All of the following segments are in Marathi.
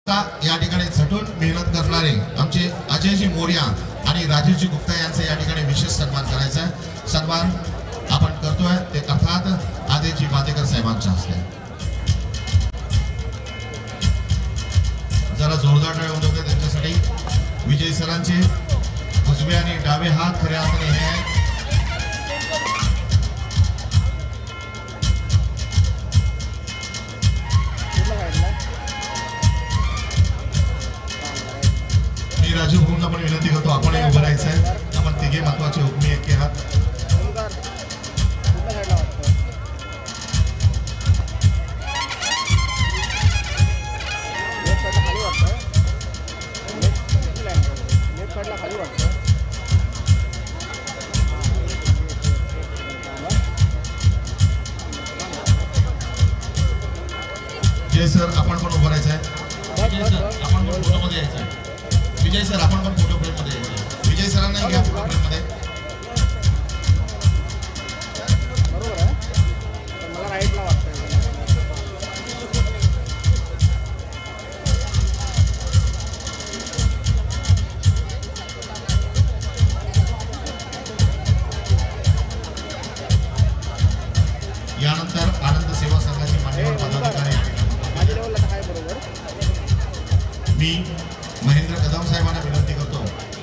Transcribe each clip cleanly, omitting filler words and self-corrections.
या ठिकाणी झटून मेहनत करणारे आमचे अजयजी मोर्या आणि राजेशजी गुप्ता यांचा या ठिकाणी विशेष सन्मान करायचा आहे। सन्मान आपण करतोय ते अर्थात आदेशजी बातेकर साहेबांच्या हस्ते। जरा जोरदार टाळ्या होत होते त्यांच्यासाठी। विजय सरांचे उजवे आणि डावे हात खऱ्या अर्थाने हे आहेत। राजू भाऊंना पण विनंती करतो आपण उभं राहायचं आहे। आपण तिघे महत्वाचे हुकमी एक आहात। जय सर आपण पण उभं राहायचं आहे। जय सर आपण पण फोटोमध्ये यायचं आहे। विजय सर आपण पण फोटो फ्रेम मध्ये यायचं। विजय सरांना घ्या फोटो फ्रेम मध्ये। बरोबर आहे पण मला राईटला वाटतं। यानंतर आनंद सेवा संघाची मान्यवर पदाधिकारी माझ्या लेवलला काय बरोबर मी महेंद्र कदम साहेबांना विनंती करतो।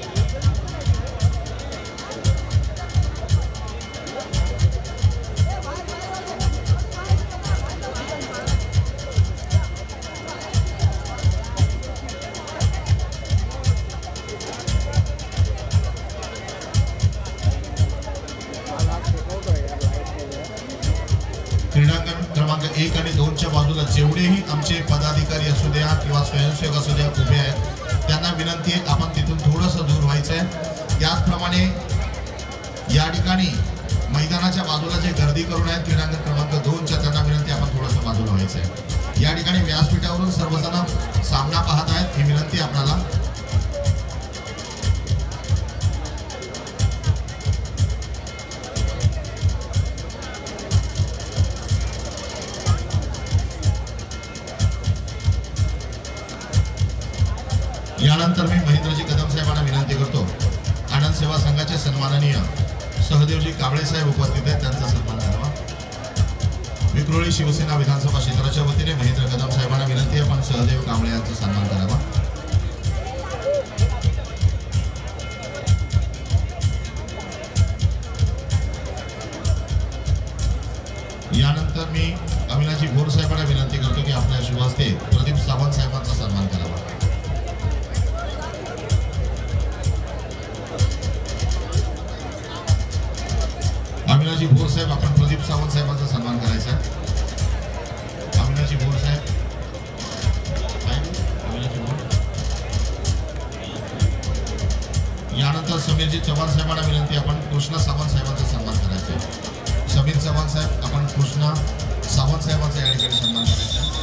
क्रीडांगण क्रमांक 1 आणि 2 च्या बाजूला जेवढेही आमचे पदाधिकारी असू द्या किंवा स्वयंसेवक असू द्या उभे आहेत त्यांना विनंती आहे आपण तिथून थोडंसं दूर व्हायचं आहे। त्याचप्रमाणे या ठिकाणी मैदानाच्या बाजूला जे गर्दी करून आहेत क्रीडांगण क्रमांक 2 च्या त्यांना विनंती आपण थोडंसं बाजूला व्हायचं आहे। या ठिकाणी व्यासपीठावरून सर्वजण सामना पाहत आहेत ही विनंती आपल्याला। यानंतर मी महेंद्रजी कदम साहेबांना विनंती करतो आनंद सेवा संघाचे सन्माननीय सहदेवजी काबळे साहेब उपस्थित आहेत त्यांचा सन्मान करावा। विक्रोळी शिवसेना विधानसभा क्षेत्राच्या वतीने महेंद्र कदम साहेबांना विनंती आहे आपण सहदेव कांबळे यांचा सन्मान करावा। यानंतर मी अविनाशी भोर साहेबांना विनंती करतो की आपल्या शुभ हस्ते प्रदीप सावंत साहेबांचा सन्मान करावा। अविनाशी भोर साहेब आपण प्रदीप सावंत साहेबांचा सन्मान करायचा आहे। अविनाशी भोर साहेब अविनाशी भोर। यानंतर समीरजी चव्हाण साहेबांना विनंती आपण कृष्णा सावंत साहेबांचा सन्मान करायचा आहे। समीर चव्हाण साहेब आपण कृष्णा सावंत साहेबांचा या ठिकाणी सन्मान करायचा आहे।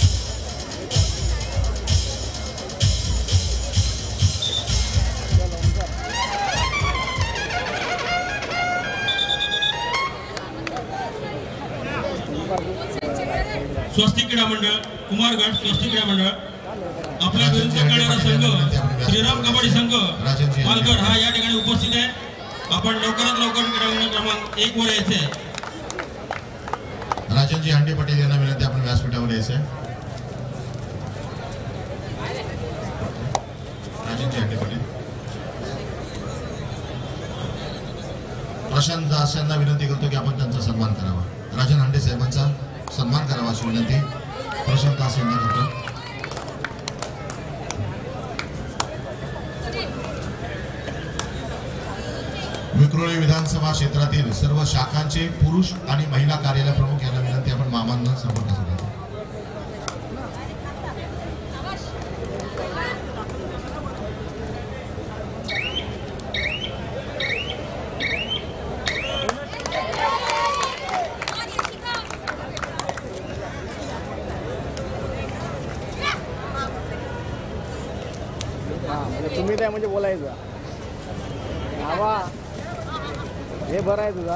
स्वस्तिक क्रीडा मंडळ कुमारगड स्वस्तिक क्रीडा मंडळ आपला विरुद्ध खेळणारा संघ श्रीराम कबड्डी संघ पालघर हा या ठिकाणी उपस्थित आहे। आपण लवकरात लवकर क्रीडा क्रमांक 1 वर यायचे आहे। राजनजी हांडे पटेल यांना विनंती आपण व्यासपीठावर यायचं आहे। राजनजी हांडे पटेल। प्रशांत दास यांना विनंती करतो की आपण त्यांचा सन्मान करावा। राजन हांडे साहेबांचा सन्मान करावा अशी विनंती प्रशांत दास यांना करतो। विक्रोळी विधानसभा क्षेत्रातील सर्व शाखांचे पुरुष आणि महिला कार्यालय प्रमुख यांना विनंती आपण मामांना संपर्कासाठी। तुम्ही काय म्हणजे बोलायचं आवा हे बरं आहे तुझा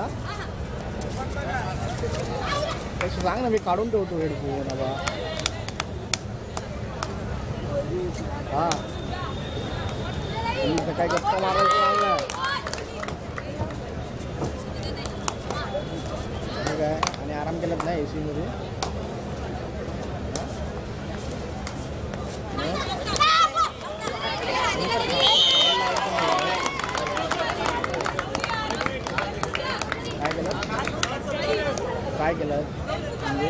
तसं सांग ना, मी काढून ठेवतो हेडफोन. बाबा हा मी सकाळी गप्पा मारायचं लागलं काय आणि आराम केलात नाही AC मध्ये काय केलं म्हणजे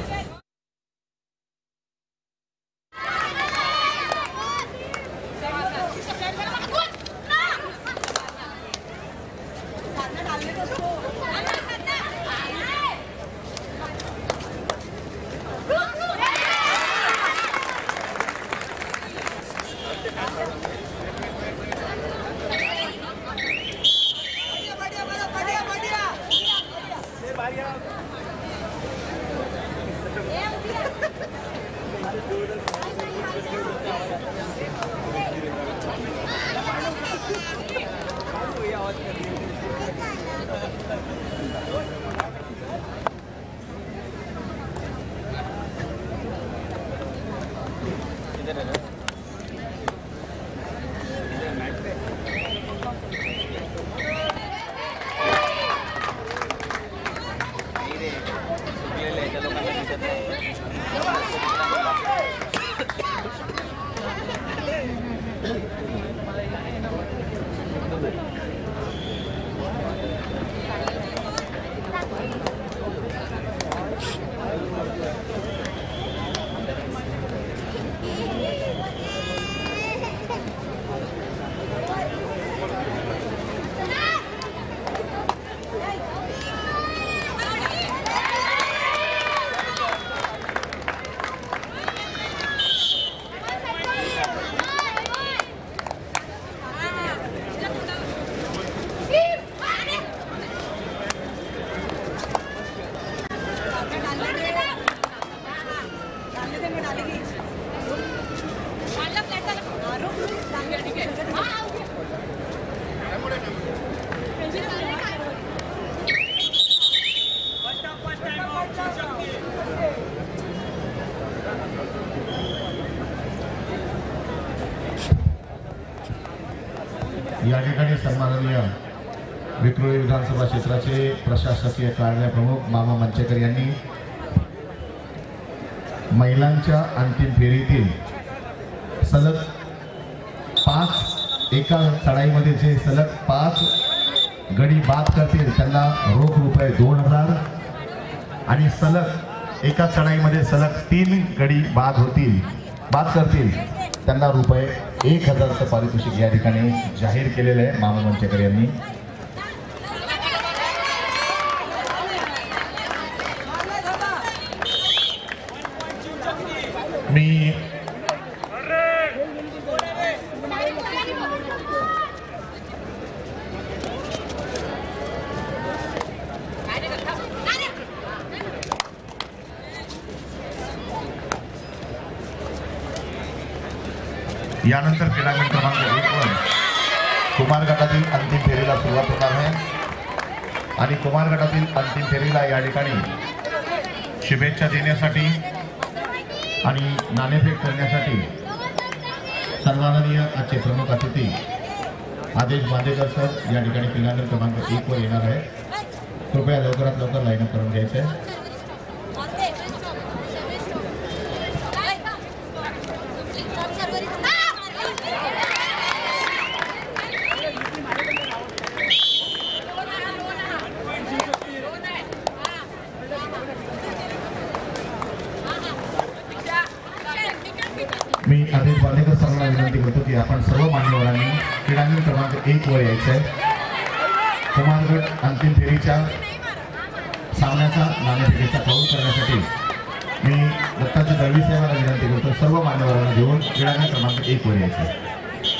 या ठिकाणी सन्माननीय विक्रोळी विधानसभा क्षेत्राचे प्रशासकीय कार्यालय प्रमुख मामा मंचेकर यांनी महिलांच्या अंतिम फेरीतील सलग 5 एका चढाईमध्ये जे सलग 5 गडी बाद करतील त्यांना रोख रुपये 2000 आणि सलग एका चढाईमध्ये सलग 3 गडी बाद करतील त्यांना रुपये 1000चं पारितोषिक या ठिकाणी जाहीर केलेलं आहे मामा मंचेकर यांनी। मी यानंतर क्रीडांगण क्रमांक 1 वर कुमार गटातील अंतिम फेरीला सुरुवात होणार आहे आणि कुमार गटातील अंतिम फेरीला या ठिकाणी शुभेच्छा देण्यासाठी आणि नाणेफेक करण्यासाठी सन्माननीय आजचे प्रमुख अतिथी आदेश बांदेकर सर या ठिकाणी क्रीडांगण क्रमांक 1 वर येणार आहे। कृपया लवकरात लवकर लाईनअप करून घ्यायचं आहे। मी आदेश बांदेकर सरांना विनंती करतो की आपण सर्व मान्यवरांनी क्रीडांगण क्रमांक 1 वर यायचं आहे। कुमारगड अंतिम फेरीच्या सामन्याचा नाणेफेकीचा कौल करण्यासाठी मी दत्ताजी दळवी साहेबांना विनंती करतो सर्व मान्यवरांना घेऊन क्रीडांगण क्रमांक 1 वर यायचं आहे।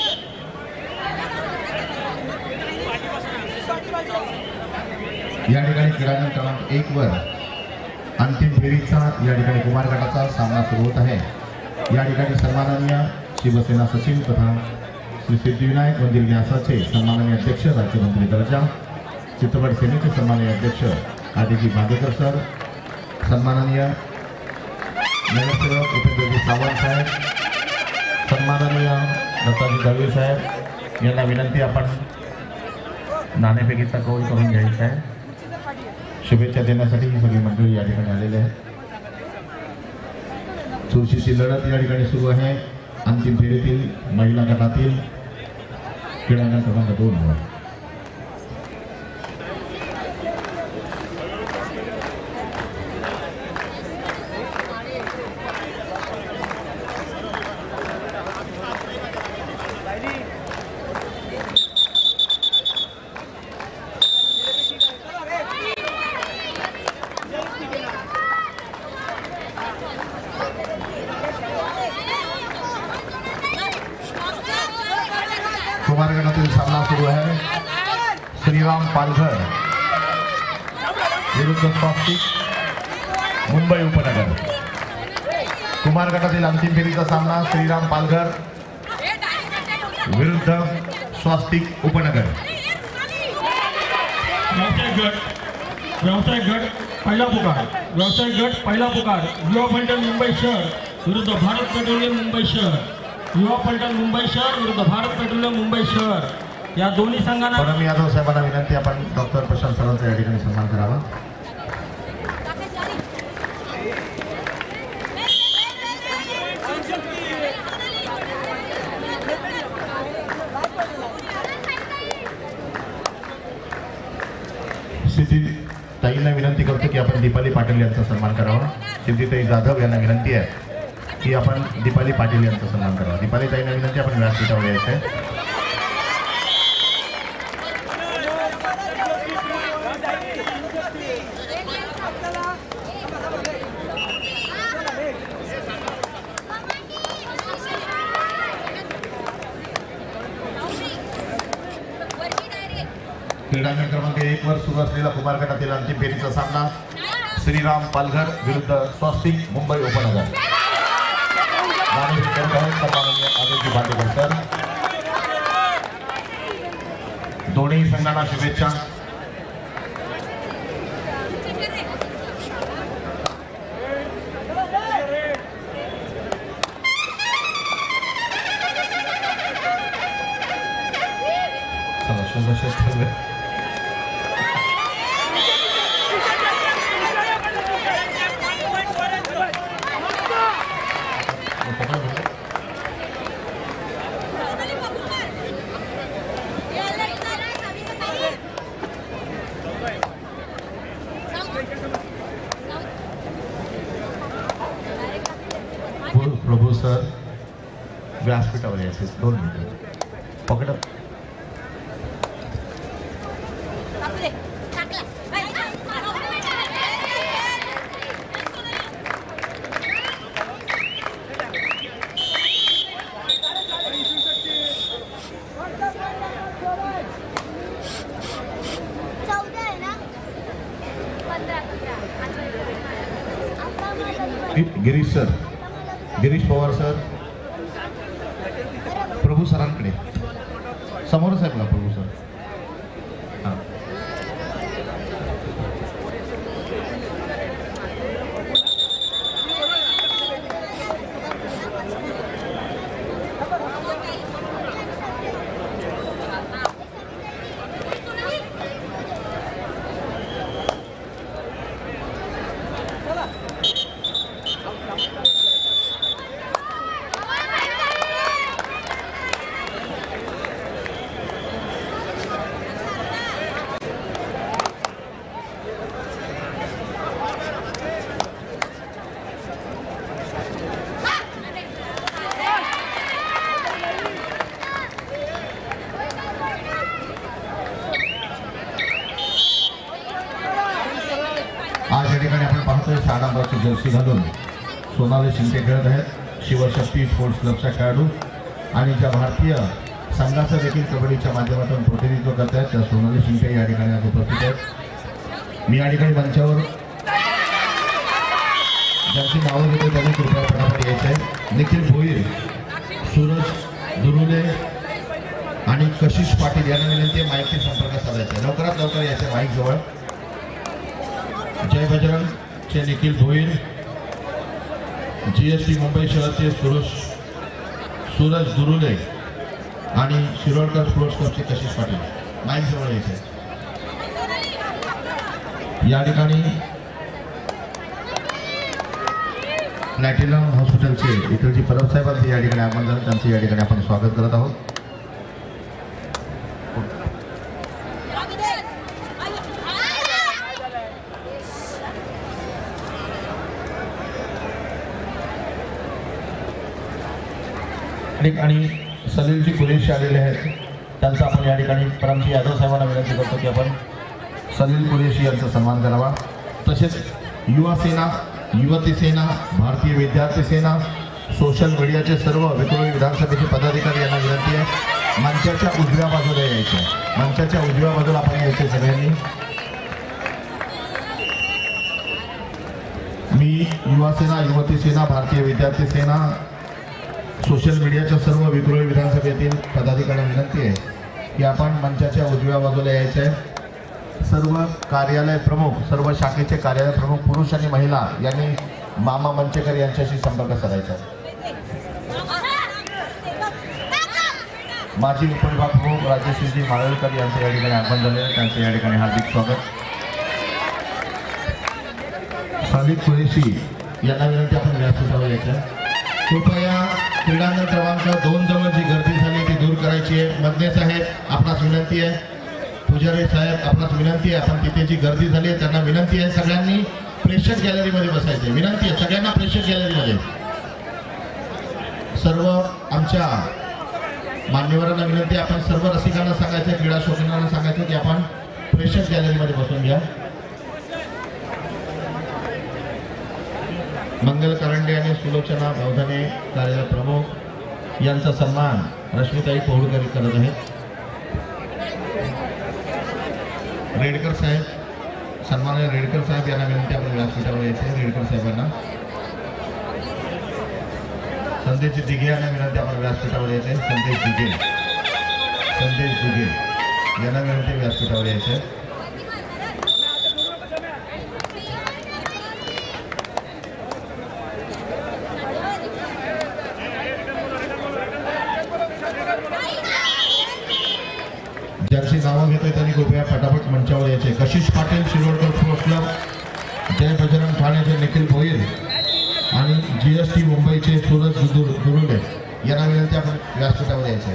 या ठिकाणी क्रीडांगण क्रमांक 1 वर अंतिम फेरीचा या ठिकाणी कुमार गटाचा सामना सुरू होत आहे। या ठिकाणी सन्माननीय शिवसेना सचिव तथा श्री सिद्धिविनायक मंदिर न्यासाचे सन्माननीय अध्यक्ष राज्यमंत्री दर्जा चित्रपट सेनेचे सन्माननीय अध्यक्ष आदिजी बांदेकर सर, सन्माननीय नगरसेवक उपेंद्रजी सावंत साहेब, सन्माननीय दत्ताजी दळवी साहेब यांना विनंती, आपण नाणेफेकीचा कौल करून घ्यायचा आहे। शुभेच्छा देण्यासाठी ही सगळी मंडळी या ठिकाणी आलेली आहे। चुरशीची लढत या ठिकाणी सुरू आहे। अंतिम फेरीतील महिला गटातील क्रीडांगण क्रमांक 2 वर कुमार गटातील सामना सुरू आहे। श्रीराम पालघर विरुद्ध स्वस्तिक मुंबई उपनगर। कुमार गटातील अंतिम फेरीचा सामना श्रीराम पालघर विरुद्ध स्वस्तिक उपनगर। व्यावसायिक गट पहिला पुकार, व्यावसायिक गट पहिला पुकार। युवा पलटण मुंबई शहर विरुद्ध भारत पेट्रोलियम मुंबई शहर। युवा पलटण मुंबई शहर विरुद्ध भारत पेट्रोलियम मुंबई शहर या दोन्ही संघांना परम यादव साहेबांना विनंती, आपण डॉक्टर प्रशांत सरांचा या ठिकाणी सन्मान करावा। ताईंना विनंती करतो की आपण दीपाली पाटील यांचा सन्मान करावा। सिद्धीताई जाधव यांना विनंती आहे की आपण दीपाली पाटील यांचा सन्मान करावा। दीपाली ताईंना विनंती, आपण व्यासपीठावर यायचं आहे। क्रीडांगण क्रमांक 1 वर सुरू असलेला कुमार गटातील अंतिम फेरीचा सामना श्रीराम पालघर विरुद्ध स्वस्तिक मुंबई उपनगर। सन्माननीय आदित्य भाटेकर सर, दोन्ही संघांना शुभेच्छा। प्रभू सर व्यासपीठावर यायचे 2 मिनिट पकड। गिरीश सर, गिरीश पवार सर, प्रभू सरांकडे समोरच आहे बघा प्रभू सर। हां, आज या ठिकाणी आपण पाहतोय 6 नंबरची जर्सी घालून सोनाली शिंदे खेळत आहेत। शिवशक्ती स्पोर्ट्स क्लबच्या खेळाडू आणि ज्या भारतीय संघाचं देखील कबड्डीच्या माध्यमातून प्रतिनिधित्व करत आहेत त्या सोनाली शिंदे या ठिकाणी आज उपस्थित आहेत। मी या ठिकाणी मंचावर ज्यांची नावं घेतो त्यांनी कृपया फटाफट यायचं आहे। निखिल भोईर, सूरज दुरुले आणि कशिश पाटील यांना विनंती आहे माईकशी संपर्क साधायचा आहे। लवकरात लवकर यायचं माईक जवळ। जय बजरंग चे निखिल भोईर, GST मुंबई शहरचे सूरज दुरुले आणि शिरोडकर स्पोर्ट्स क्लबचे कशिश पाटील माईक जवळ यायचे. या ठिकाणी प्लॅटिनम हॉस्पिटलचे इकडची परब साहेबांचे या ठिकाणी आगमन झालं, त्यांचे या ठिकाणी आपण स्वागत करत आहोत. आणि सलीलजी कुरेशी आलेले आहेत, त्यांचा आपण या ठिकाणी परमजी यादव साहेबांना विनंती करतो की आपण सलील कुरेशी यांचा सन्मान करावा. तसेच युवा सेना, युवती सेना, भारतीय विद्यार्थी सेना, सोशल मीडियाचे सर्व विक्रोळी विधानसभेचे पदाधिकारी यांना विनंती आहे मंचाच्या उजव्या बाजूला यायचे. मंचाच्या उजव्या बाजूला आपण यायचे सगळ्यांनी. मी युवा सेना, युवती सेना, भारतीय विद्यार्थी सेना, सोशल मीडियाच्या सर्व विक्रोळी विधानसभेतील पदाधिकाऱ्यांना विनंती आहे की आपण मंचाच्या उजव्या बाजूला यायचं आहे. सर्व कार्यालय प्रमुख, सर्व शाखेचे कार्यालय प्रमुख पुरुष आणि महिला यांनी मामा मंचेकर यांच्याशी संपर्क साधायचा. माजी उपविभाग प्रमुख राजेश्रीजी माळवलकर यांचे या ठिकाणी आगमन झाले, त्यांचे या ठिकाणी हार्दिक स्वागत. सलील कुरेशी यांना विनंती आपण व्यासपीठावर यायचं. कृपया क्रीडांगण क्रमांक 2 जवळ जी गर्दी झाली ती दूर करायची आहे. मधने साहेब आपणास विनंती आहे, पुजारी साहेब आपणास विनंती आहे, आपण तिथे जी गर्दी झाली आहे त्यांना विनंती आहे सगळ्यांनी प्रेक्षक गॅलरीमध्ये बसायचे. विनंती आहे सगळ्यांना प्रेक्षक गॅलरीमध्ये. सर्व आमच्या मान्यवरांना विनंती आहे, आपण सर्व रसिकांना सांगायचं, क्रीडा शौकीनांना सांगायचं की आपण प्रेक्षक गॅलरीमध्ये बसून घ्या. मंगल करंडे आणि सुलोचना बौद्धने कार्यालय प्रमुख यांचा सन्मान रश्मिताई पोहळकर करत आहेत. रेडकर साहेब, सन्माननीय रेडकर साहेब यांना विनंती आपण व्यासपीठावर यायचे. रेडकर साहेबांना, संदेश दिघे यांना विनंती आपण व्यासपीठावर यायचे. संदेश दिघे यांना विनंती व्यासपीठावर यायचे. ज्यांची नावं घेतोय त्यांनी कृपया फटाफट मंचावर यायचे. कशिश पाटील शिरोडकर स्पोर्ट्स क्लब, जय बजरंग ठाण्याचे निखिल भोईर आणि GST मुंबईचे सूरज दुरुले यांना विनंती आपण व्यासपीठावर यायचे.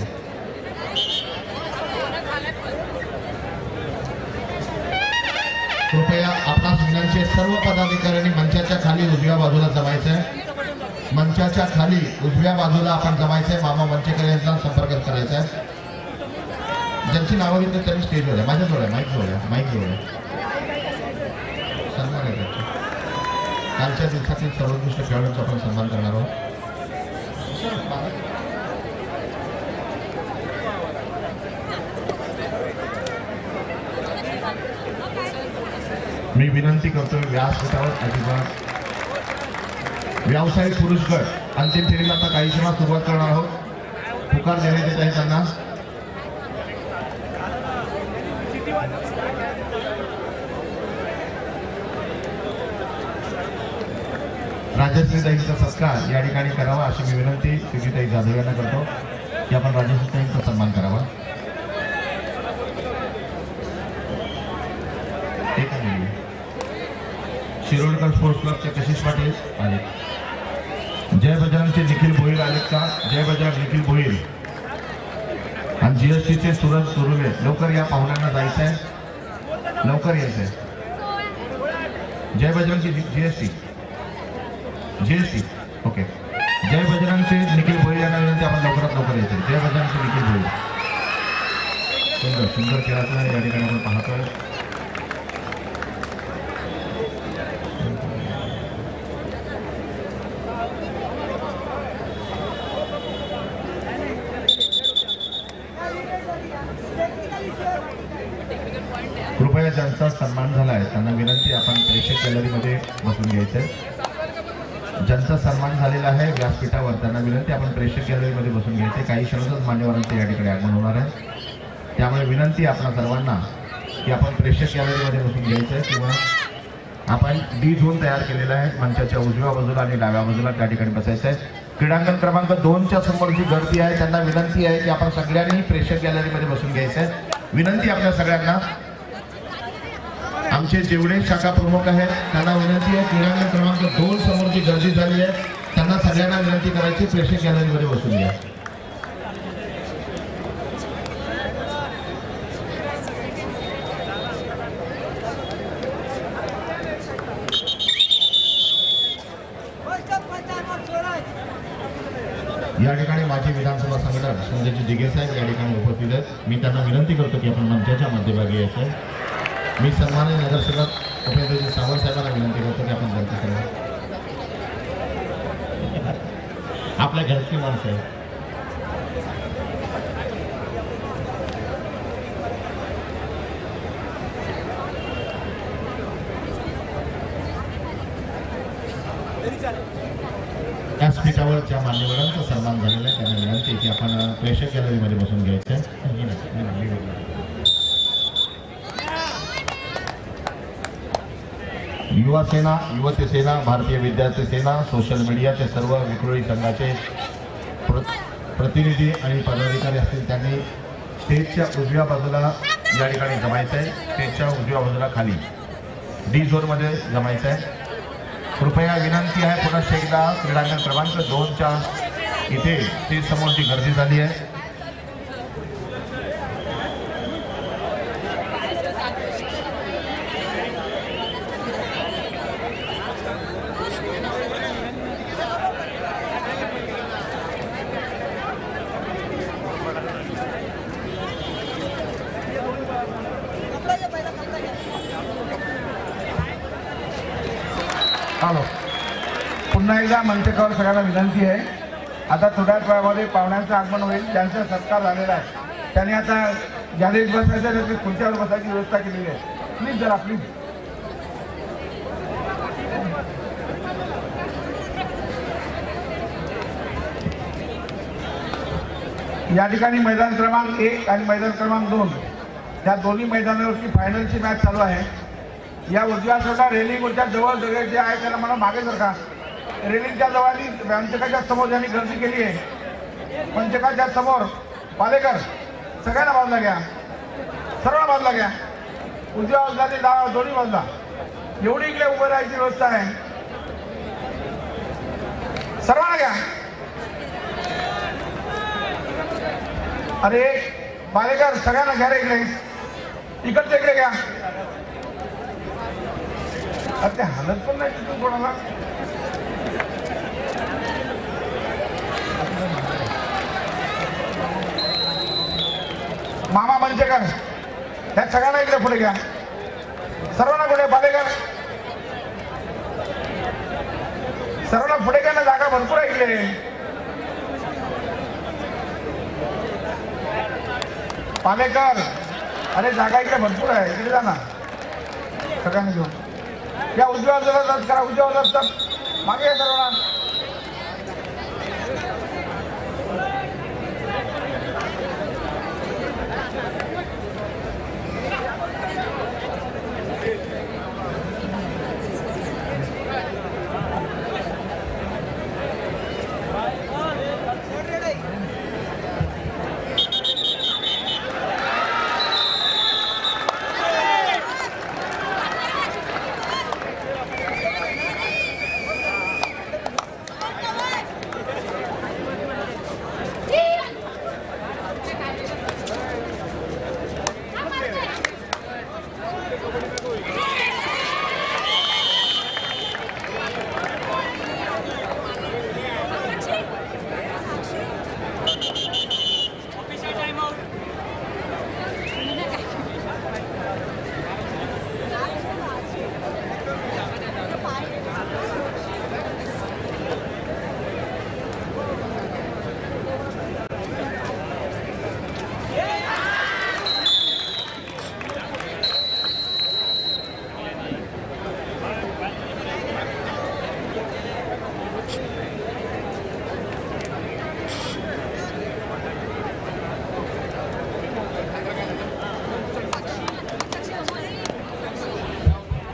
कृपया आपणास विनंती, सर्व पदाधिकाऱ्यांनी मंचाच्या खाली उजव्या बाजूला जमायचं आहे. मंचाच्या खाली उजव्या बाजूला आपण जमायचं आहे. मामा मंचेकर यांचा संपर्क करायचा आहे. ज्यांची नावं घेतली त्यांनी स्टेजवर आहे. माझ्याजवळ आहे, माईक जवळ आहे. सन्मान आहे त्यांचा. कालच्या दिवसातील सर्वोत्कृष्ट खेळाडूंचा आपण सन्मान करणार आहोत. मी विनंती करतोय व्यासपीठावर अजिबात व्यावसायिक पुरुष गट अंतिम फेरीला आता काही क्षणात सुरुवात करणार आहोत. पुकार देण्यात येत आहे त्यांना. राजश्रीताईंचा सत्कार या ठिकाणी करावा अशी मी विनंती सुजीताई जाधव यांना करतो की आपण राजश्रीताईंचा सन्मान करावा. शिरोडकर स्पोर्ट्स क्लबचे कशिश पाटील आले. जय बजरंगचे निखिल भोईर आलेत का? जय बजरंग निखिल भोईर आणि GSTचे सूरज दुरुले. लवकर या, पाहुण्यांना जायचं आहे, लवकर यायचं आहे. जय बजरंगची GST ओके. जय बजरंगचे निखिल भोईर यांना विनंती आपण लवकरात लवकर यायचं. जय बजरंगचे निखिल भोईर. सुंदर खेळाचं या ठिकाणी आपण पाहतोय. कृपया ज्यांचा सन्मान झाला आहे त्यांना विनंती आपण प्रेक्षक गॅलरीमध्ये बसून घ्यायचं. ज्यांचा सन्मान झालेला आहे व्यासपीठावर त्यांना विनंती आपण प्रेक्षक गॅलरीमध्ये बसून घ्यायचे. काही क्षणातच मान्यवरांचे या ठिकाणी आगमन होणार आहे, त्यामुळे विनंती आपणा सर्वांना की आपण प्रेक्षक गॅलरीमध्ये बसून घ्यायचं आहे. किंवा आपण D झोन तयार केलेला आहे मंचाच्या उजव्या बाजूला आणि डाव्या बाजूला त्या ठिकाणी बसायचं आहे. क्रीडांगण क्रमांक 2च्या समोर जी गर्दी आहे त्यांना विनंती आहे की आपण सगळ्यांनी प्रेक्षक गॅलरीमध्ये बसून घ्यायचं आहे. विनंती आपल्या सगळ्यांना. आमचे जेवढे शाखा प्रमुख आहेत त्यांना विनंती आहे, क्रीडांगण क्रमांक 2 समोर जी गर्दी झाली आहे त्यांना सगळ्यांना विनंती करायची प्रेक्षक गॅलरीमध्ये बसून घ्या. या ठिकाणी माजी विधानसभा संघटक संजयजी दिघे साहेब या ठिकाणी उपस्थित आहेत. मी त्यांना विनंती करतो की आपण मंचाच्या मध्यभागी यायचं. मी सन्माननीय नगरसेवक उपेंद्रजी सावंत साहेबांना विनंती करतो की आपण गलती करूया. आपल्या घरची माणसं आहे. व्यासपीठावर ज्या मान्यवरांचा सन्मान झालेला आहे त्यांना विनंती आहे की आपण प्रेक्षक गॅलरीमध्ये बसून घ्यायचं आहे. युवा सेना, युवती सेना, भारतीय विद्यार्थी सेना, सोशल मीडियाचे सर्व विक्रोळी संघाचे प्रतिनिधी आणि पदाधिकारी असतील त्यांनी स्टेजच्या उजव्या बाजूला या ठिकाणी जमायचं आहे. स्टेजच्या उजव्या बाजूला खाली डी झोनमध्ये जमायचं आहे. कृपया विनंती आहे, पुन्हा एकदा क्रीडांगण क्रमांक 2च्या इथे स्टेज समोर जी गर्दी झाली आहे पुन्हा एकदा मंचकावर सगळ्यांना विनंती आहे. आता थोड्याच वेळामध्ये पाहुण्यांचं आगमन होईल. ज्यांचा सत्कार झालेला आहे त्यांनी आता गॅलरीत बसायचं नाही, खुर्च्यावर बसायची व्यवस्था केलेली आहे. प्लीज जरा प्लीज. या ठिकाणी मैदान क्रमांक 1 आणि मैदान क्रमांक 2 या दोन्ही मैदानावरची फायनलची मॅच चालू आहे. या उजव्या साईडला रेलिंगच्या जवळ सगळे जे आहे त्याला मला मागे सरका. रेलिंगच्या जवळ मंचकाच्या समोर ज्यांनी गर्दी केली आहे मंचकाच्या समोर पालेकर सगळ्यांना बाजूला घ्या, सर्वांना बाजूला घ्या. उजव्या बाजूला ते डावा दोन्ही बाजूला एवढी इकडे उभं राहायची व्यवस्था आहे. सर्वांना घ्या. अरे पालेकर सगळ्यांना घ्या रे इकडे, इकडच्या इकडे घ्या. अरे ते हालत पण नाही तिथून कोणाला. मामा मंचेकर ह्या सगळ्यांना इकडे पुढे घ्या, सर्वांना पुढे. पालेकर सर्वांना पुढे घ्या ना, जागा भरपूर आहे इकडे. पालेकर अरे जागा इकडे भरपूर आहे, इकडे जा ना सगळ्यांना घेऊन. या उजव्या बाजूला करा, उजव्या बाजूला मागे या सर्वांना.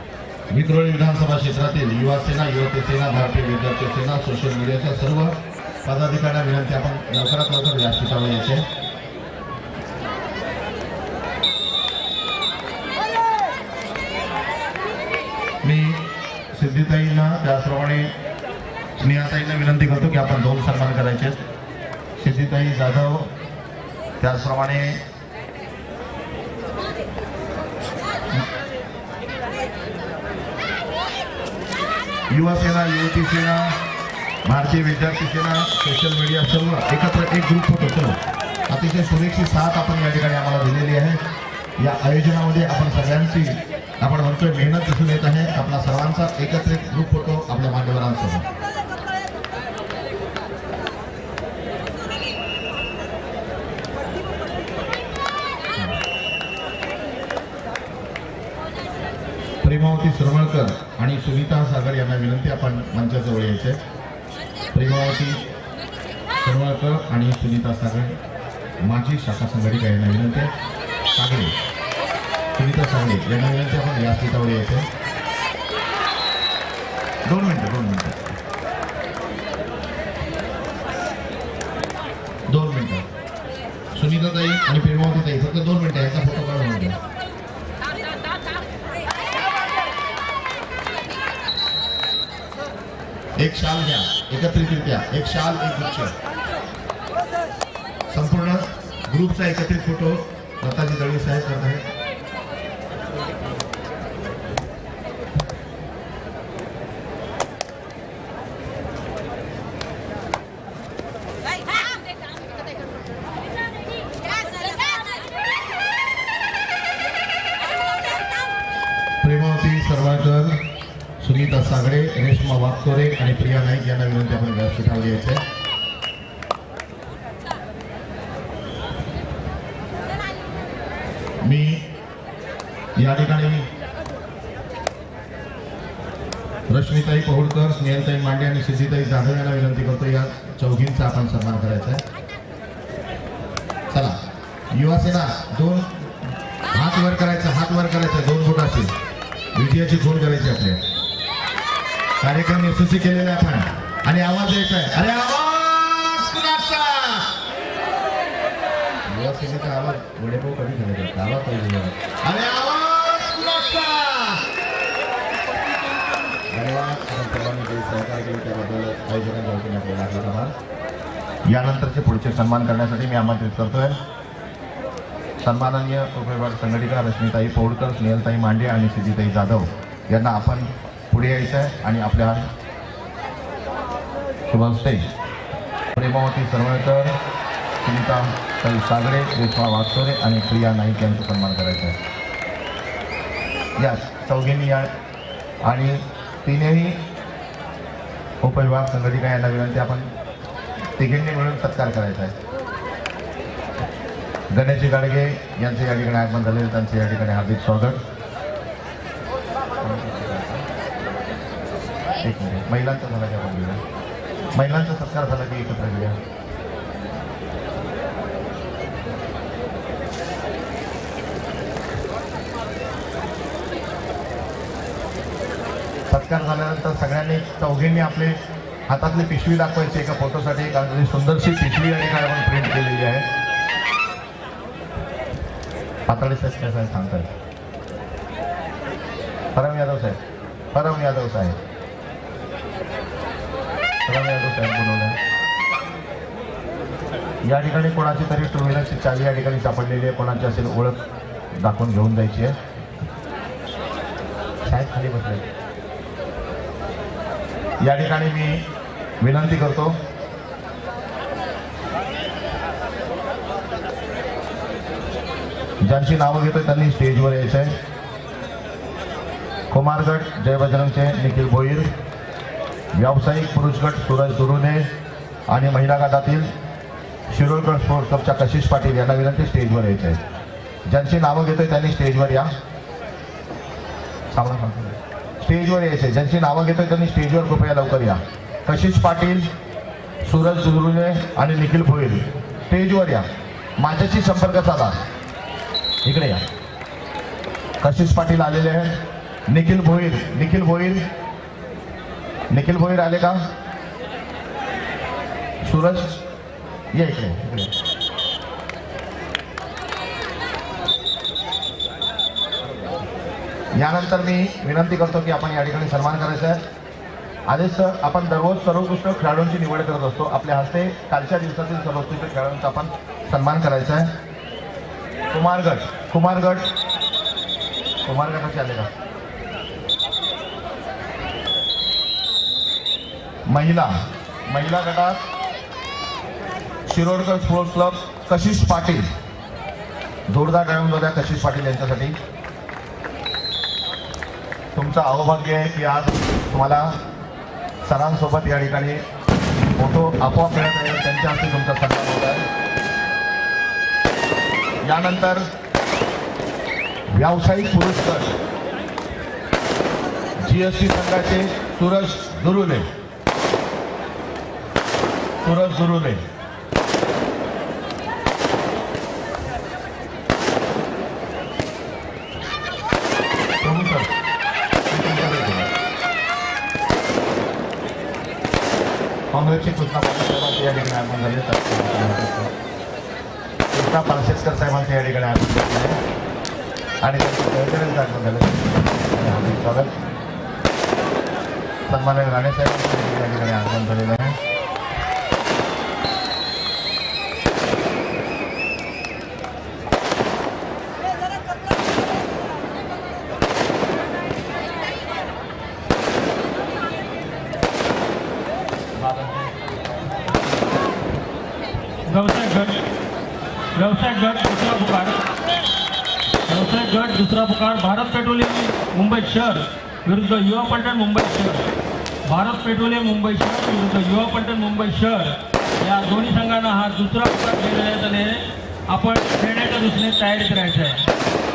विक्रोळी विधानसभा क्षेत्रातील युवा सेना, युवती सेना, भारतीय विद्यार्थी सेना, सोशल मीडियाच्या सर्व पदाधिकाऱ्यांना विनंती आपण लवकरात लवकर व्यासपीठावर यायचे. मी सिद्धीताईंना त्याचप्रमाणे स्नेहाताईंना विनंती करतो की आपण 2 सन्मान करायचे. सिद्धीताई जाधव त्याचप्रमाणे युवा सेना, युवती सेना, भारतीय विद्यार्थी सेना, सोशल मीडिया सर्व एकत्र एक ग्रुप फोटो. चलो, अतिशय सुरेखची साथ आपण या ठिकाणी आम्हाला दिलेली आहे. या आयोजनामध्ये आपण सगळ्यांची आपण म्हणतोय मेहनत दिसून येत आहे. आपला सर्वांचा एकत्रित ग्रुप फोटो आपल्या मान्यवरांसोबत. प्रेमावती सरवळकर आणि सुनीता सागर यांना विनंती आपण मंचाजवळ यायचे. प्रेमावती सरवळकर आणि सुनीता सागर माजी शाखा संघटिका यांना विनंती. सागरे, सुनीता सागरे यांना विनंती आपण व्यासपीठावर यायचे. 2 मिनिटं 2 मिनिटं. सुनीताताई आणि प्रेमावतीताई फक्त 2 मिनिटं याचा फोटो काढून घ्या. एक शाल घ्या एकत्रितरित्या. एक शाल, एक गुच्छ. संपूर्ण ग्रुपचा एकत्रित फोटो लताजी दळवी साहेब करत आहेत. प्रेमावती सरवाळकर, सुनीता सागरे, रेश्मा वागतोरे आणि प्रिया नाईक यांना विनंती आपण व्यासपीठावर यायचे. मी या ठिकाणी रश्मिताई पहुडकर, स्नेहलताई मांडे आणि सिद्धीताई जाधव यांना विनंती करतो या चौघींचा आपण सन्मान करायचा आहे. चला, युवा सेना 2 हात वर करायचा, हात वर करायचा. 2 बोटाची विजयाची खूण करायची. आपले कार्यक्रम यशस्वी केलेला आहे आपण आणि आवाज द्यायचा आहे. अरे आवाज कुणाचा? युवा सेनेचा आवाज वडेपाव कधी करायचा? आवाज पाहिजे. अरे आवाज कुणाचा? धन्यवाद. आपण सर्वांनी जे सहकार्य केले त्याबद्दल आयोजकांच्या वतीने आपल्याला आभार. यानंतरचे पुढचे सन्मान करण्यासाठी मी आमंत्रित करतोय सन्माननीय उपविभाग संघटिका रश्मिताई पौडकर, स्नेहलताई मांडे आणि सिद्धीताई जाधव यांना आपण पुढे यायचं आहे आणि आपल्या शुभहस्ते प्रेमावती सरवळकर, सुनीता सागरे, रेश्मा वागतोरे आणि प्रिया नाईक यांचा सन्मान करायचा आहे. या चौघींनी या आणि तिन्ही उपविभाग संघटिका यांना विनंती आपण तिघींनी मिळून सत्कार करायचा आहे. गणेश गाडगे यांचे या ठिकाणी आगमन झाले, त्यांचे या ठिकाणी हार्दिक स्वागत. एक मिनिट, महिलांचा झाला की आपण घेऊया. महिलांचा सत्कार झाला की एकत्र घेऊया. सत्कार झाल्यानंतर सगळ्यांनी चौघींनी आपले हातातली पिशवी दाखवायची एका फोटोसाठी. कारण सुंदरशी पिशवी या ठिकाणी आपण प्रिंट केलेली आहे. पाताळे साहेब काय साहेब सांगतायत? परम यादव साहेब, परम यादव साहेब, परम यादव साहेब बोलवलं. या ठिकाणी कोणाची तरी 2 व्हीलरची चावी या ठिकाणी सापडलेली आहे. कोणाची असेल ओळख दाखवून घेऊन जायची आहे. साहेब खाली बसले. या ठिकाणी मी विनंती करतो ज्यांची नावं घेतोय त्यांनी स्टेजवर यायचं आहे. कुमारगट जय बजरंगचे निखिल भोईर, व्यावसायिक पुरुष गट सूरज दुरुने आणि महिला गटातील शिरोळकर स्पोर्ट्स क्लबच्या कशिश पाटील यांना विनंती स्टेजवर यायचं आहे. ज्यांची नावं घेतोय त्यांनी स्टेजवर या. स्टेजवर यायचे. ज्यांची नावं घेतोय त्यांनी स्टेजवर कृपया लवकर या. कशिश पाटील, सूरज दुरुने आणि निखिल भोईर स्टेजवर या. माझ्याशी संपर्क साधा. इकडे या. कशिश पाटील आलेले आहेत. निखिल भोईर, निखिल भोईर आले का? सूरज ये इकडे यानंतर मी विनंती करतो की आपण या ठिकाणी सन्मान करायचा आहे। आदेश सर, आपण दररोज सर्वोत्कृष्ट खेळाडूंची निवड करत असतो, आपल्या हस्ते कालच्या दिवसातील सर्वोत्कृष्ट खेळाडूंचा आपण सन्मान करायचा आहे। कुमार गटाचे आले का? महिला गटात शिरोडकर स्पोर्ट्स क्लब कशिश पाटील, जोरदार टाळ्या द्या कशिश पाटील यांच्यासाठी। तुमचं अहोभाग्य आहे की आज तुम्हाला सरांसोबत या ठिकाणी फोटो आपोआप मिळत आहे, त्यांच्या हस्ते तुमचा सन्मान होत आहे। यानंतर व्यावसायिक पुरुष गट GST संघाचे सूरज दुरुले काँग्रेसचे कृष्णा पालशेकर या ठिकाणी आगमन झाले, कृष्णा पालशेकर साहेबांचे या ठिकाणी आगमन झाले आणि त्यांचं सहकार्याचं आगमन झालं। हार्दिक स्वागत। सन्माननीय राणे साहेबांचं या ठिकाणी आगमन झालेलं आहे। व्यवसाय गट दुसरा पुकार भारत पेट्रोलियम मुंबई शहर विरुद्ध युवा पलटण मुंबई शहर। भारत पेट्रोलियम मुंबई शहर विरुद्ध युवा पलटण मुंबई शहर या दोन्ही संघांना हा दुसरा पुकार देण्यात आले। आपण खेळण्याच्या दृष्टीने तयारीत राहायचं आहे।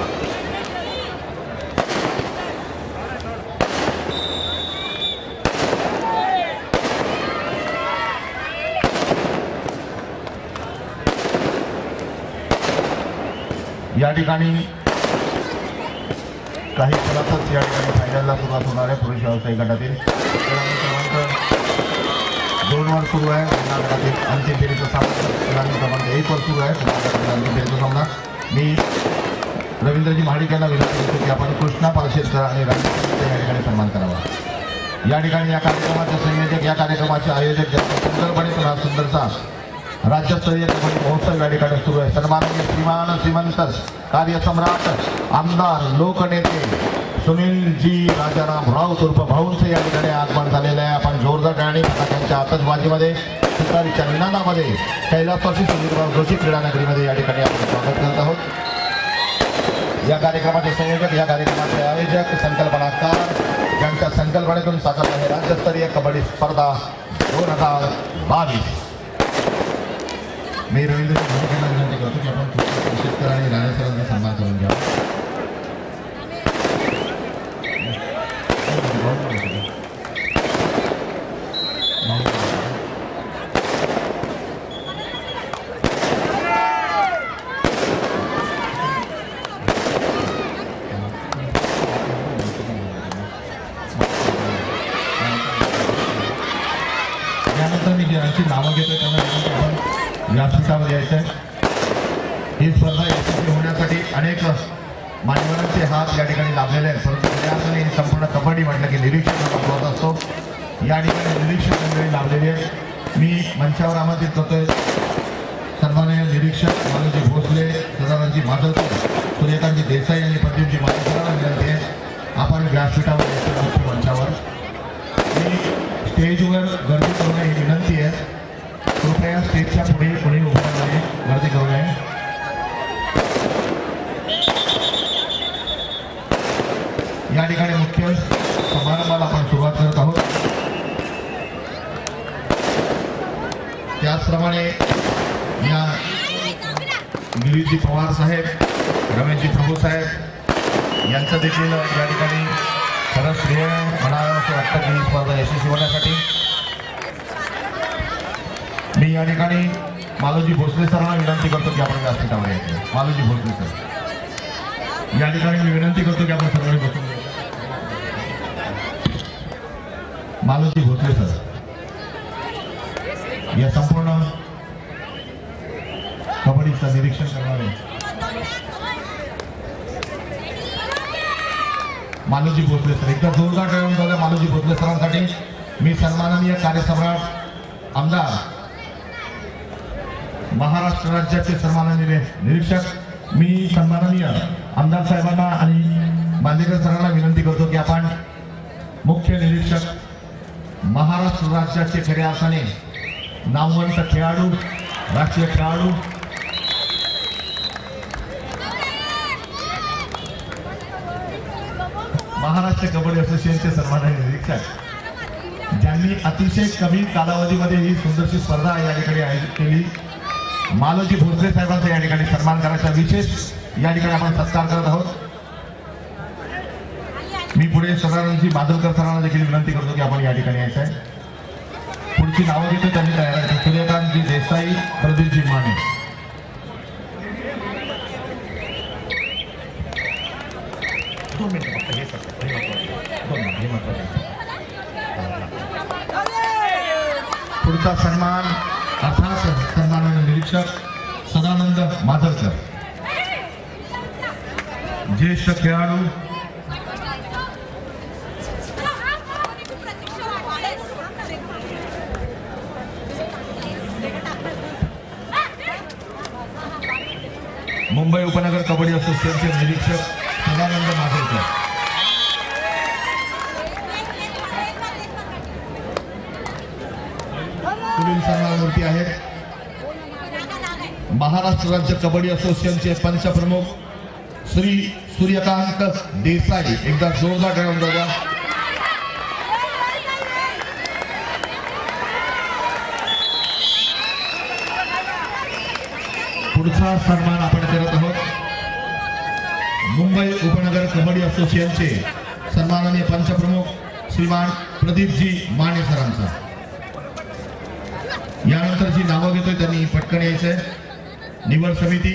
या ठिकाणी काही क्षणातच या ठिकाणी फायनलला सुरुवात होणार आहे। पुरुष व्यावसायिक गटातील क्रमांक 2 वर सुरू आहे। महिला गटातील अंतिम फेरीचा सामना क्रमांक 1 वर सुरू आहे। अंतिम फेरीचा सामना मी रवींद्रजी महाडिक यांना विनंती करतो की आपण कृष्णा पालशेकर आणि राणीचा या ठिकाणी सन्मान करावा। या ठिकाणी या कार्यक्रमाचे संयोजक, या कार्यक्रमाचे आयोजक ज्यांचा सुंदरपणे हा सुंदरचा राज्यस्तरीय कबड्डी महोत्सव या ठिकाणी सुरू आहे। सन्माननीय श्रीमान श्रीमंत कार्यसम्राट आमदार लोकनेते सुनीलजी राजाराम राऊत उर्फ भाऊंचे या ठिकाणी आगमन झालेलं आहे। आपण जोरदार टाळी फटाक्यांच्या आतषबाजीमध्ये, तुतारीच्या निनादामध्ये कैलासवासी सुनीलराव जोशी क्रीडा नगरीमध्ये या ठिकाणी आपण स्वागत करत आहोत। या कार्यक्रमाचे संयोजक, या कार्यक्रमाचे आयोजक, संकल्पनाकार ज्यांच्या संकल्पनेतून साकारत आहे राज्यस्तरीय कबड्डी स्पर्धा 2022। मी रवींद्र महाडिकांना विनंती करतो की आपण शेतकरी आणि राणे सरांचा सन्मान करून घ्या। यानंतर मी ज्यांची नावं घेतोय त्यांना व्यासपीठावर यायचं आहे। ही स्पर्धा यशस्वी होण्यासाठी अनेक मान्यवरांचे हात या ठिकाणी लाभलेले आहेत, परंतु त्यासाठी संपूर्ण कबड्डी म्हटलं की निरीक्षक होत असतो। या ठिकाणी निरीक्षक मंडळी लाभलेली आहे। मी मंचावर आमंत्रित करतोय सन्माननीय निरीक्षक मानवजी भोसले, सदानंदजी माधवकर, सूर्यकांतजी देसाई आणि प्रदीपजी माधवकरांना विनंती आहे आपण व्यासपीठावर यायचं मुख्य मंचावर। मी स्टेजवर गर्दी करू नये ही विनंती आहे। कृपया स्टेजच्या पुढे कोणी उभं नाही, गर्दी करू नये। या ठिकाणी मुख्य समारंभाला आपण सुरुवात करत आहोत। त्याचप्रमाणे या गिरीजी पवार साहेब, रमेशजी प्रभू साहेब यांचं देखील या ठिकाणी खरंच श्रेय म्हणावं असं वाटतं की ही स्पर्धा यशस्वी होण्यासाठी। मी या ठिकाणी मालोजी भोसले सरांना विनंती करतो की आपण व्यासपीठावर यायचं। मालोजी भोसले सर या ठिकाणी मी विनंती करतो की आपण सर्वांनी बसून मालोजी भोसले सर या संपूर्ण कबड्डीचं निरीक्षण करणारे मालोजी भोसले सर, एकदा जोरदार टाळ्या झाल्या मालोजी भोसले सरांसाठी. मी सन्माननीय कार्यसम्राट आमदार महाराष्ट्र राज्याचे सन्माननीय निरीक्षक मी सन्माननीय आमदार साहेबांना आणि बांदेकर सरांना विनंती करतो की आपण मुख्य निरीक्षक महाराष्ट्र राज्याचे खऱ्या अर्थाने नामवंत खेळाडू, राष्ट्रीय खेळाडू महाराष्ट्र कबड्डी असोसिएशनचे सन्माननीय निरीक्षक ज्यांनी अतिशय कमी कालावधीमध्ये ही सुंदरशी स्पर्धा या ठिकाणी आयोजित केली, मालोजी भोसले साहेबांचा या ठिकाणी सन्मान करायचा विशेष या ठिकाणी आपण सत्कार करत आहोत. मी पुढे सदानंदजी बादलकर सरांना देखील विनंती करतो की आपण या ठिकाणी यायचं आहे. पुढची नावं घेतो त्यांनी तयार आहे. सूर्यकांतजी देसाई, प्रदीपजी माने. पुढचा सन्मान अर्थात सन्माननीय निरीक्षक सदानंद माधवकर, ज्येष्ठ खेळाडू मुंबई उपनगर कबड्डी असोसिएशनचे निरीक्षक सदानंद माधवकर. पुढील सन्मानमूर्ती आहेत महाराष्ट्र राज्य कबड्डी असोसिएशनचे पंचप्रमुख श्री सूर्यकांत देसाई. एकदा जोरदार टाळ्या द्या. पुढचा सन्मान आपण करत आहोत मुंबई उपनगर कबड्डी असोसिएशनचे सन्माननीय पंचप्रमुख श्रीमान प्रदीपजी माने सरांचा. यानंतर जी नावं घेतोय त्यांनी पटकन यायचंय. निवड समिती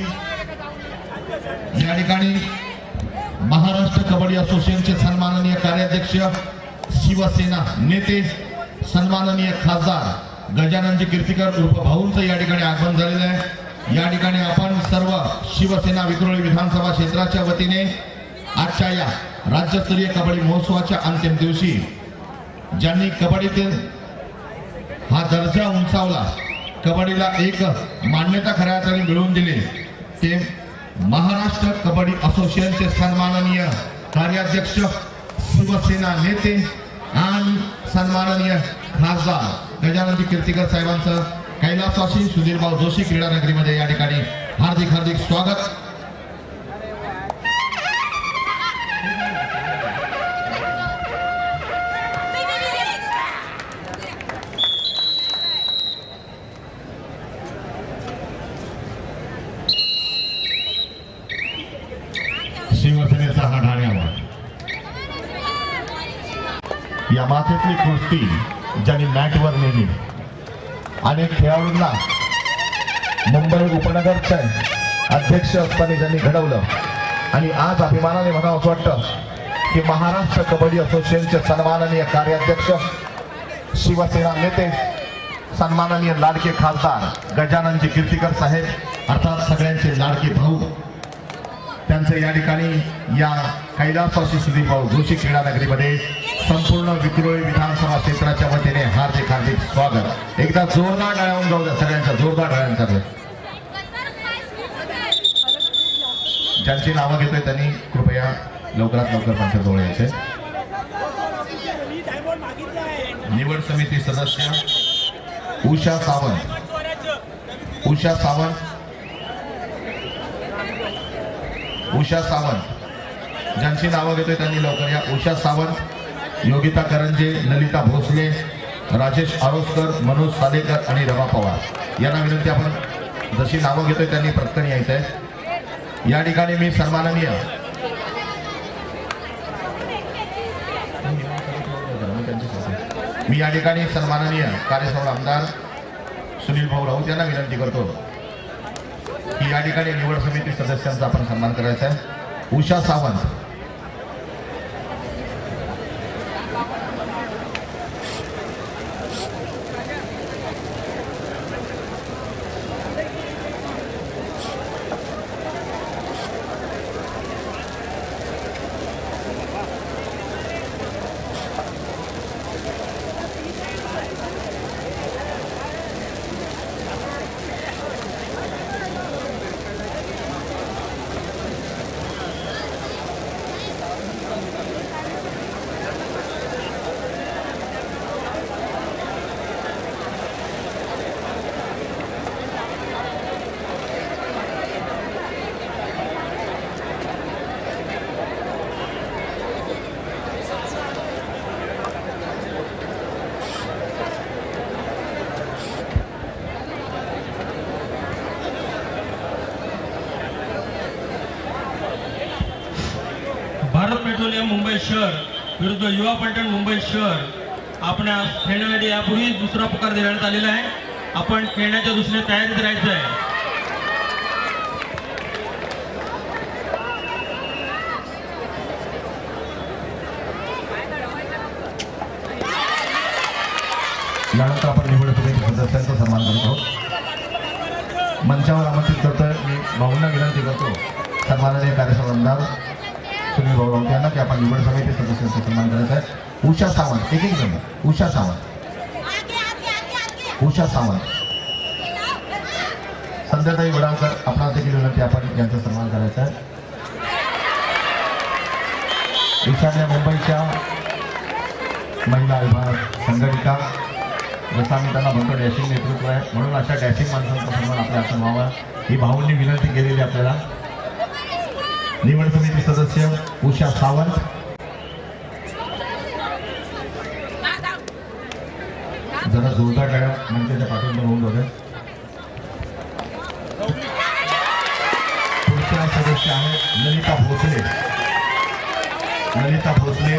या ठिकाणी महाराष्ट्र कबड्डी असोसिएशनचे सन्माननीय कार्याध्यक्ष शिवसेना नेते सन्माननीय खासदार गजाननजी कीर्तिकर उर्फ भाऊंचं या ठिकाणी आगमन झालेलं आहे. या ठिकाणी आपण सर्व शिवसेना विक्रोळी विधानसभा क्षेत्राच्या वतीने आजच्या या राज्यस्तरीय कबड्डी महोत्सवाच्या अंतिम दिवशी ज्यांनी कबड्डीतील हा दर्जा उंचावला, कबड्डीला एक मान्यता खऱ्या अर्थाने मिळवून दिली, ते महाराष्ट्र कबड्डी असोसिएशनचे सन्माननीय कार्याध्यक्ष शिवसेना नेते आणि सन्माननीय खासदार गजाननजी कीर्तिकर साहेबांचं कैलासवासी सुधीरभाऊ जोशी क्रीडा नगरीमध्ये या ठिकाणी हार्दिक हार्दिक स्वागत. शिवसेनेचा हा ढाण्यावर या माथेतली कुस्ती ज्यांनी मॅटवर नेली, अनेक खेळाडूंना मुंबई उपनगरच्या अध्यक्षपदी ज्यांनी घडवलं आणि आज अभिमानाने मला असं वाटतं की महाराष्ट्र कबड्डी असोसिएशनचे सन्माननीय कार्याध्यक्ष शिवसेना नेते सन्माननीय लाडके खासदार गजाननजी कीर्तिकर साहेब अर्थात सगळ्यांचे लाडके भाऊ, त्यांचं या ठिकाणी या कैलासवासी सुधीरभाऊ जोशी क्रीडा नगरीमध्ये संपूर्ण विक्रोळी विधानसभा क्षेत्राच्या वतीने हार्दिक हार्दिक स्वागत. एकदा जोरदार टाळ्या जाऊ द्या सगळ्यांच्या, जोरदार टाळ्यांचा. ज्यांची नावं घेतोय त्यांनी कृपया लवकरात लवकर पंचायतजवळ यायचे. निवड समिती सदस्य उषा सावंत, उषा सावंत, उषा सावंत ज्यांची नावं घेतोय त्यांनी लवकर या. उषा सावंत, योगिता करंजे, ललिता भोसले, राजेश आरोस्कर, मनोज सालेकर आणि रमा पवार यांना विनंती आपण जशी नावं घेतोय त्यांनी पटकन यायचं आहे. या ठिकाणी मी सन्माननीय मी या ठिकाणी सन्माननीय कार्यसभा आमदार सुनील भाऊ राऊत यांना विनंती करतो की या ठिकाणी निवड समिती सदस्यांचा आपण सन्मान करायचा आहे. उषा सावंत, भारत पेट्रोलियम मुंबई शहर विरुद्ध युवा पलटण मुंबई शहर आपणास खेळण्यासाठी यापूर्वी दुसरा पुकार देण्यात आलेला आहे. आपण खेळण्याच्या दृष्टीने तयारीत राहायचं आहे. यानंतर आपण निवड समिती सदस्यांचा सन्मान करत आहोत. मंचावर आमंत्रित करतोय मी भाऊंना विनंती करतो सन्माननीय कार्यसभा आमदार सुनील भाऊ राऊत यांना की आपण निवड समिती सदस्यांचा सन्मान करायचा आहे. उषा सावंत एक जण उषा सावंत संध्याताई वडावकर आपणास देखील विनंती आपण यांचा सन्मान करायचा आहे. ईशान्य मुंबईच्या महिला विभाग संघटिका जसं आम्ही त्यांना म्हणतो डॅशिंग नेतृत्व आहे म्हणून अशा डॅशिंग माणसांचा सन्मान आपल्या हातून व्हावा ही भाऊंनी विनंती केलेली आपल्याला. निवड समिती सदस्य उषा सावंत जरा जोरदार टाळ्या मंचाच्या पाठवून होऊन बघा. पुढच्या सदस्य आहेत ललिता भोसले. ललिता भोसले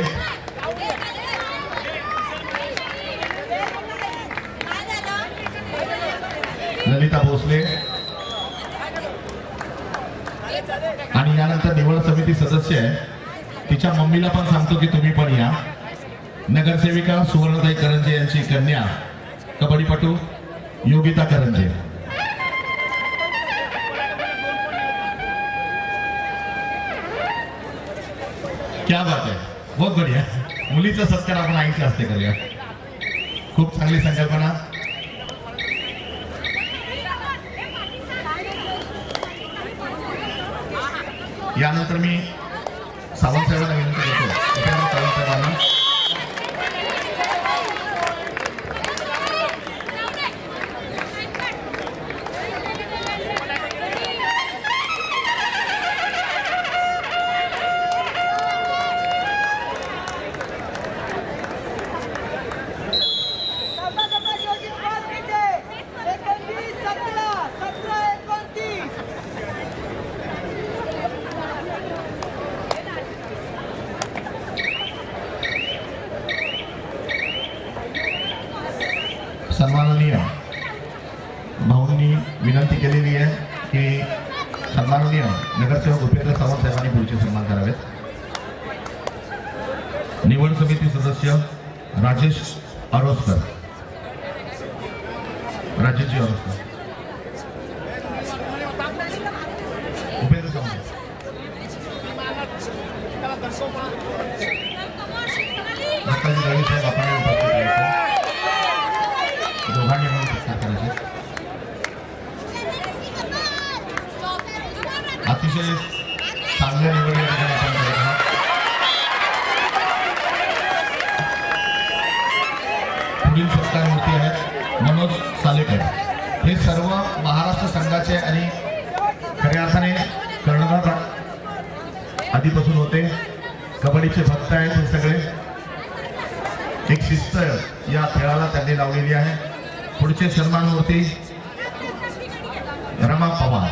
आणि यानंतर निवड समिती सदस्य आहे तिच्या मम्मीला पण सांगतो की तुम्ही पण या. नगरसेविका सुवर्णताई करंजे यांची कन्या कबड्डीपटू योगिता करंजे. क्या बात आहे, बहुत बढिया. मुलीचा सत्कार आपण आईच्या हस्ते करूया. खूप चांगली संकल्पना. यानंतर मी सावंत साहेबांना विनंती करतो सावंत साहेबांना सन्माननीय भाऊंनी विनंती केलेली आहे की सन्माननीय नगरसेवक उपेंद्र सावंत साहेबांनी पुढचे सन्मान करावेत. निवड समिती सदस्य राजेश अरोस्कर. राजेशजी अरोस्कर. उपेंद्र सावंत दत्ताजी रवी साहेब आपण दोघांनी म्हणून सत्कार करायचे. अतिशय चांगल्या निवडल्या ठिकाणी आपण करत आहोत. पुढील सत्कारमूर्ती आहेत मनोज सालेकर. हे सर्व महाराष्ट्र संघाचे आणि खऱ्या अर्थाने कर्णधार आधीपासून होते. कबड्डीचे भक्त आहेत हे सगळे. एक शिस्त या खेळाला त्यांनी लावलेली आहे. पुढचे सन्मानमूर्ती रमा पवार.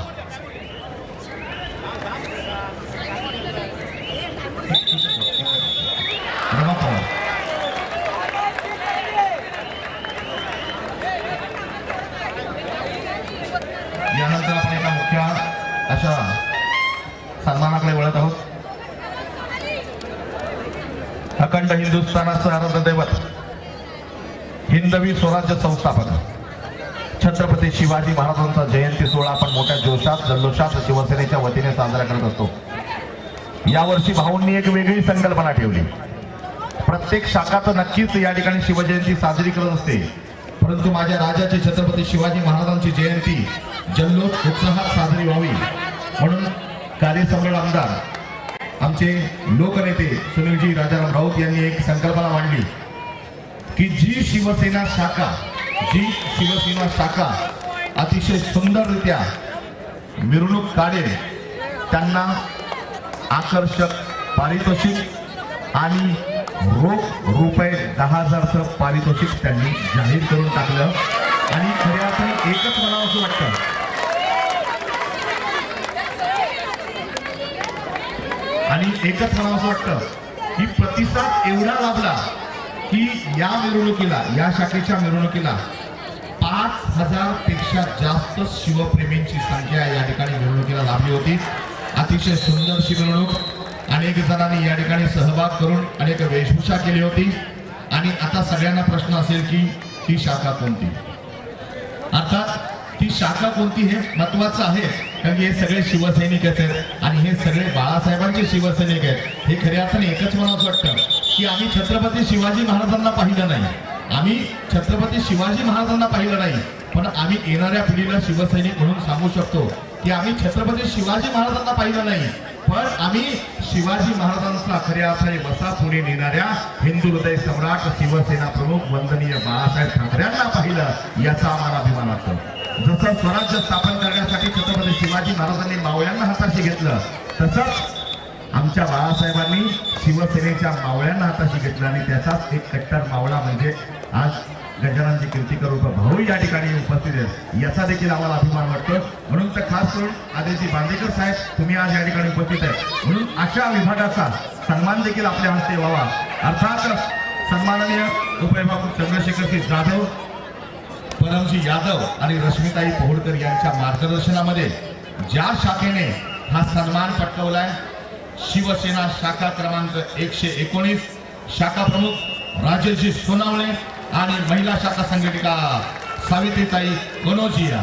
रमा पवार यानंतर आपण एका मुख्य अशा सन्मानाकडे वळत आहोत. अखंड हिंदुस्थानाचं आराध्य दैवत हिंदवी स्वराज्य संस्थापक छत्रपती शिवाजी महाराजांचा जयंती सोहळा आपण मोठ्या जोशात जल्लोषात शिवसेनेच्या वतीने साजरा करत असतो. यावर्षी भाऊंनी एक वेगळी संकल्पना ठेवली. प्रत्येक शाखा तर नक्कीच या ठिकाणी शिवजयंती साजरी करत असते परंतु माझ्या राजाचे छत्रपती शिवाजी महाराजांची जयंती जल्लोष उत्साहात साजरी व्हावी म्हणून कार्यसम्राट आमदार आमचे लोकनेते सुनीलजी राजाराम राऊत यांनी एक संकल्पना मांडली की जी शिवसेना शाखा अतिशय सुंदररित्या मिरवणूक काढेल त्यांना आकर्षक पारितोषिक आणि रोख रुपये 10,000चं पारितोषिक त्यांनी जाहीर करून टाकलं. आणि खऱ्या अर्थाने एकच मला असं वाटतं आणि एकच मला असं वाटतं की प्रतिसाद एवढा लाभला की या मिरवणुकीला, या शाखेच्या मिरवणुकीला 5000 पेक्षा जास्त शिवप्रेमींची संख्या या ठिकाणी मिरवणुकीला लाभली होती. अतिशय सुंदर मिरवणूक, अनेक जणांनी या ठिकाणी सहभाग करून अनेक वेशभूषा केली होती. आणि आता सगळ्यांना प्रश्न असेल की ती शाखा कोणती. अर्थात ती शाखा कोणती हे महत्वाचं आहे, कारण की हे सगळे शिवसैनिक आहेत आणि हे सगळे बाळासाहेबांचे शिवसैनिक आहेत. हे खऱ्या अर्थाने एकच मनाचं वाटतं की आम्ही छत्रपती शिवाजी महाराजांना पाहिलं नाही, आम्ही छत्रपती शिवाजी महाराजांना पाहिलं नाही, पण आम्ही येणाऱ्या पिढीला शिवसैनिक म्हणून सांगू शकतो की आम्ही छत्रपती शिवाजी महाराजांना पाहिलं नाही, पण आम्ही शिवाजी महाराजांचा खऱ्या अर्थाने वसा पुढे नेणाऱ्या हिंदू हृदय सम्राट शिवसेना प्रमुख वंदनीय बाळासाहेब ठाकरेंना पाहिलं, याचा आम्हाला अभिमान वाटतो. जसं स्वराज्य स्थापन करण्यासाठी छत्रपती शिवाजी महाराजांनी मावळ्यांना हाताशी घेतलं, तसंच आमच्या बाळासाहेबांनी शिवसेनेच्या मावळ्यांना हाताशी घेतलं आणि त्याचाच एक कट्टर मावळा म्हणजे आज गजाननजी कीर्तिकर उप भाऊ या ठिकाणी उपस्थित आहेत, याचा देखील आम्हाला अभिमान वाटतो. म्हणून तर खास करून आदिलजी बांदेकर साहेब तुम्ही आज या ठिकाणी उपस्थित आहेत, म्हणून अशा विभागाचा सन्मान देखील आपल्या हस्ते व्हावा. अर्थात सन्माननीय उपविभाग चंद्रशेखरजी जाधव, परमजी यादव आणि रश्मिताई पहोडकर यांच्या मार्गदर्शनामध्ये ज्या शाखेने हा सन्मान पटकावलाय, शिवसेना शाखा क्रमांक 119 शाखा प्रमुख राजेशजी सोनावणे आणि महिला शाखा संघटिका सावित्रीताई कनोजिया.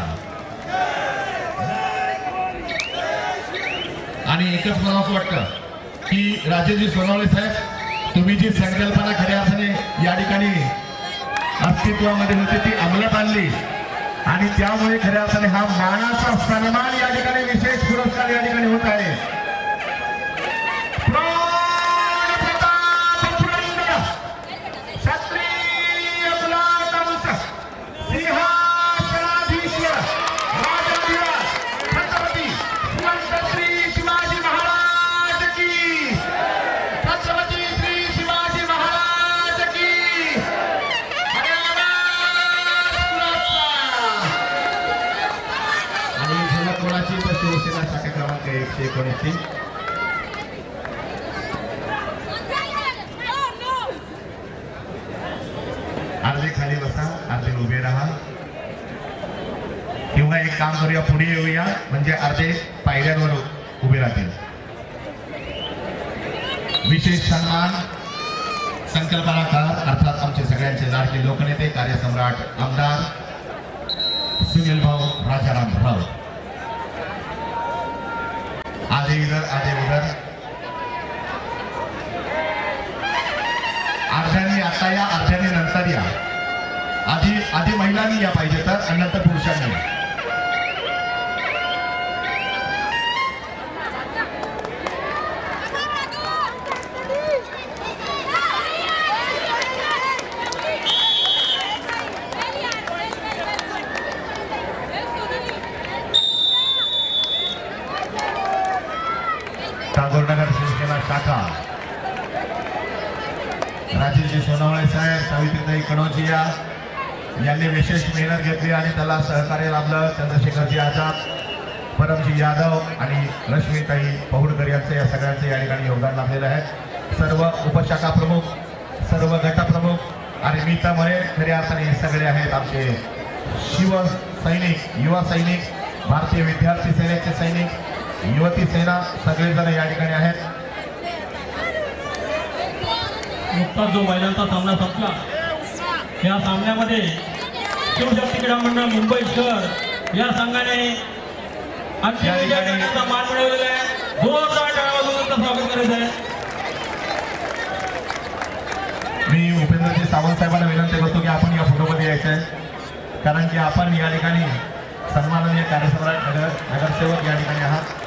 आणि एकच मला असं वाटतं की राजेशजी सोनावणे साहेब, तुम्ही जी संकल्पना खऱ्या अर्थाने या ठिकाणी अस्तित्वामध्ये होती ती अंमलात आणली आणि त्यामुळे खऱ्या अर्थाने हा मानाचा सन्मान या ठिकाणी विशेष पुरस्कार या ठिकाणी होत आहे. शिवसेना शाखा क्रमांक 119 अर्धे खाली बसा, अर्धे उभे राहा, किंवा एक काम करूया, पुढे येऊया म्हणजे अर्धे पायऱ्यांवर उभे राहतील. विशेष सन्मान संकल्पनाकार अर्थात आमचे सगळ्यांचे लाडके लोकनेते कार्यसम्राट आमदार सुनील भाऊ राजाराम राव. आधे इधर आधे उधर. अर्ध्याने आता या, अर्ध्याने नंतर या. आधी महिलांनी या पाहिजे तर आणि नंतर पुरुषांनी. टागोरनगर शिवसेना शाखा राजेशजी सोनावणे साहेब, सावित्रीताई कनोजिया यांनी विशेष मेहनत घेतली आणि त्याला सहकार्य लाभलं. चंद्रशेखरजी आझाद, परमजी यादव आणि रश्मिताई पहुडकर यांचं या सगळ्यांचं या ठिकाणी योगदान लाभलेलं आहे. सर्व उपशाखा प्रमुख, सर्व गटप्रमुख आणि मी तर म्हणे खऱ्या अर्थाने हे सगळे आहेत आमचे शिवसैनिक, युवा सैनिक, भारतीय विद्यार्थी सेनेचे सैनिक, युवती सेना, सगळेजण या ठिकाणी आहेत. नुकताच जो महिलांचा सामना संपला, या सामन्यामध्ये शिवशक्ती क्रीडा मंडळ मुंबई शहर या संघाने अंतिम विजय करण्याचा मान मिळवलेला आहे. जोरदार टाळ्या वाजवून स्वागत करायचं आहे. मी उपेंद्रजी सावंत साहेबांना विनंती करतो की आपण या फोटोमध्ये यायचं आहे, कारण की आपण या ठिकाणी सन्माननीय कार्यसम्राट नगरसेवक या ठिकाणी आहात.